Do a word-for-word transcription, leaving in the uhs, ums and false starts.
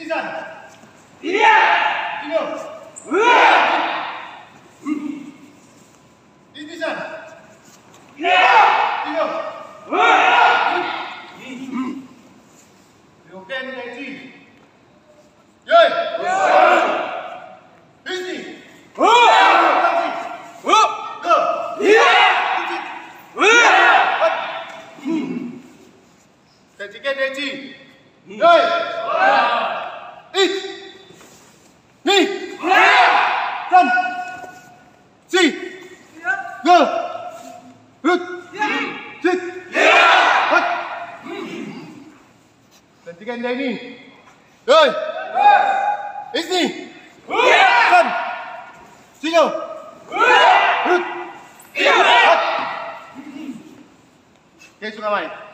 Istisan. Iya. Tino. Istisan. Iya. Tino. Oke, ini Haji. Yoi. Isti. Haji, Haji. Yoi. Ich. Ni. San. Si. Go. Rut. Sit. Hot. Gantikan dia ini. Yoi. Isni. San. Sino. Rut. Hot. Okay, suka main.